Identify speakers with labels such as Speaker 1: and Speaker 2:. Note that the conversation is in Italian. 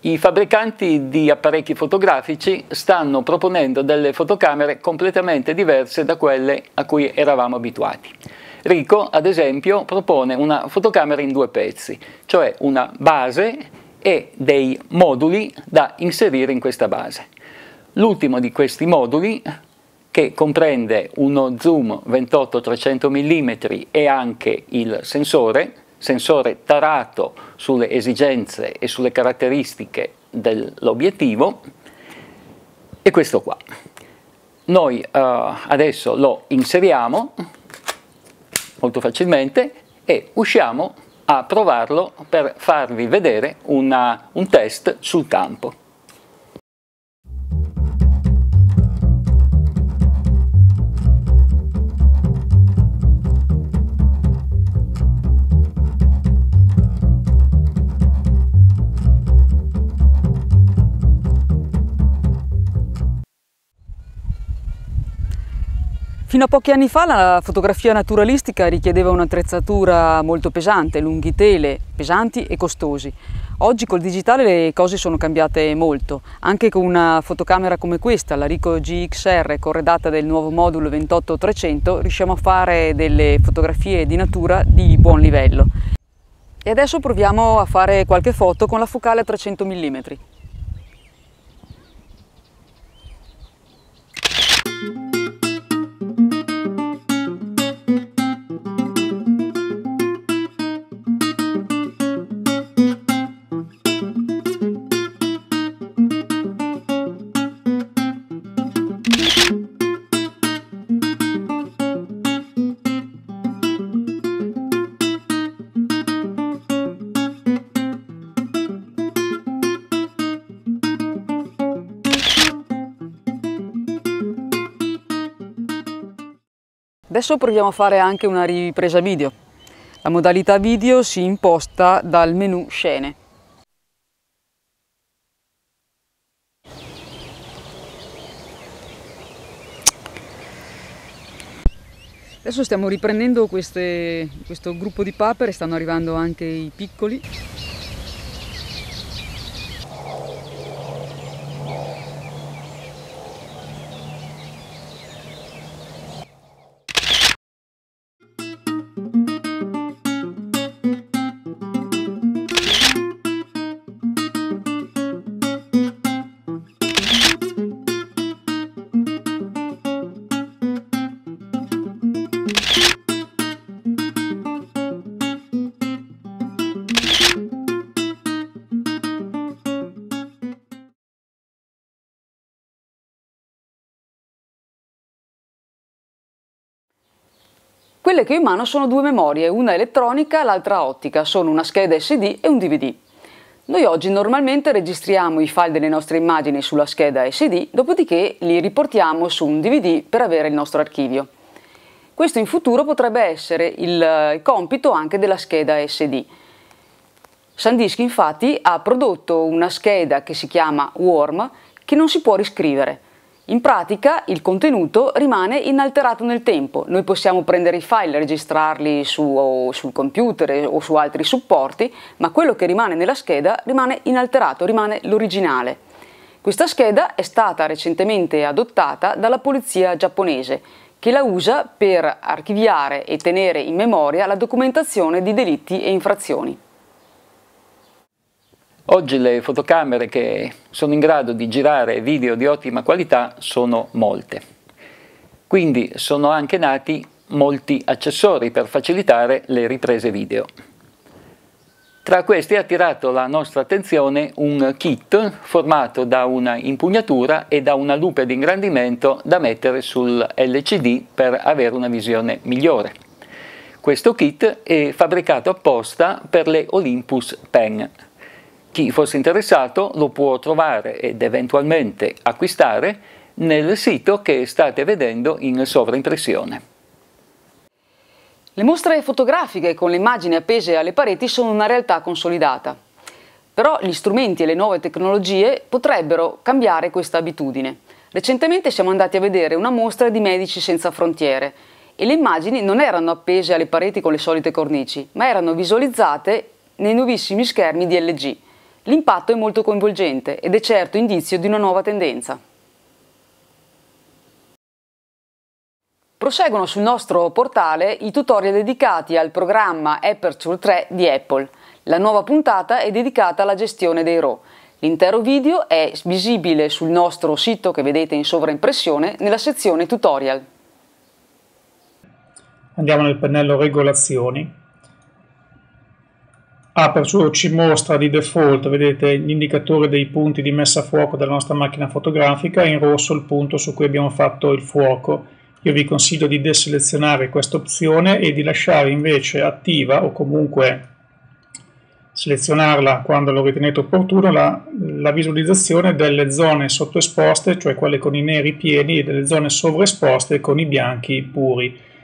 Speaker 1: I fabbricanti di apparecchi fotografici stanno proponendo delle fotocamere completamente diverse da quelle a cui eravamo abituati. Ricoh, ad esempio, propone una fotocamera in due pezzi, cioè una base e dei moduli da inserire in questa base. L'ultimo di questi moduli, che comprende uno zoom 28-300 mm e anche il sensore tarato sulle esigenze e sulle caratteristiche dell'obiettivo, è questo qua. Noi adesso lo inseriamo molto facilmente e usciamo a provarlo per farvi vedere un test sul campo.
Speaker 2: Fino a pochi anni fa la fotografia naturalistica richiedeva un'attrezzatura molto pesante, lunghi tele, pesanti e costosi. Oggi col digitale le cose sono cambiate molto. Anche con una fotocamera come questa, la Ricoh GXR, corredata del nuovo modulo 28-300, riusciamo a fare delle fotografie di natura di buon livello. E adesso proviamo a fare qualche foto con la focale a 300 mm. Adesso proviamo a fare anche una ripresa video. La modalità video si imposta dal menu Scene. Adesso stiamo riprendendo questo gruppo di papere, stanno arrivando anche i piccoli. Quelle che ho in mano sono due memorie, una elettronica e l'altra ottica, sono una scheda SD e un DVD. Noi oggi normalmente registriamo i file delle nostre immagini sulla scheda SD, dopodiché li riportiamo su un DVD per avere il nostro archivio. Questo in futuro potrebbe essere il compito anche della scheda SD. SanDisk infatti ha prodotto una scheda che si chiama Worm che non si può riscrivere. In pratica il contenuto rimane inalterato nel tempo, noi possiamo prendere i file e registrarli sul computer o su altri supporti, ma quello che rimane nella scheda rimane inalterato, rimane l'originale. Questa scheda è stata recentemente adottata dalla polizia giapponese, che la usa per archiviare e tenere in memoria la documentazione di delitti e infrazioni.
Speaker 1: Oggi le fotocamere che sono in grado di girare video di ottima qualità sono molte. Quindi sono anche nati molti accessori per facilitare le riprese video. Tra questi ha attirato la nostra attenzione un kit formato da una impugnatura e da una lupe di ingrandimento da mettere sul LCD per avere una visione migliore. Questo kit è fabbricato apposta per le Olympus Pen. Chi fosse interessato lo può trovare ed eventualmente acquistare nel sito che state vedendo in sovraimpressione.
Speaker 2: Le mostre fotografiche con le immagini appese alle pareti sono una realtà consolidata. Però gli strumenti e le nuove tecnologie potrebbero cambiare questa abitudine. Recentemente siamo andati a vedere una mostra di Medici Senza Frontiere e le immagini non erano appese alle pareti con le solite cornici, ma erano visualizzate nei nuovissimi schermi di LG. L'impatto è molto coinvolgente ed è certo indizio di una nuova tendenza. Proseguono sul nostro portale i tutorial dedicati al programma Aperture 3 di Apple. La nuova puntata è dedicata alla gestione dei RAW. L'intero video è visibile sul nostro sito che vedete in sovraimpressione nella sezione tutorial.
Speaker 3: Andiamo nel pannello regolazioni. Aperture ci mostra di default, vedete, l'indicatore dei punti di messa a fuoco della nostra macchina fotografica, in rosso il punto su cui abbiamo fatto il fuoco. Io vi consiglio di deselezionare questa opzione e di lasciare invece attiva, o comunque selezionarla quando lo ritenete opportuno, la visualizzazione delle zone sottoesposte, cioè quelle con i neri pieni, e delle zone sovraesposte con i bianchi puri.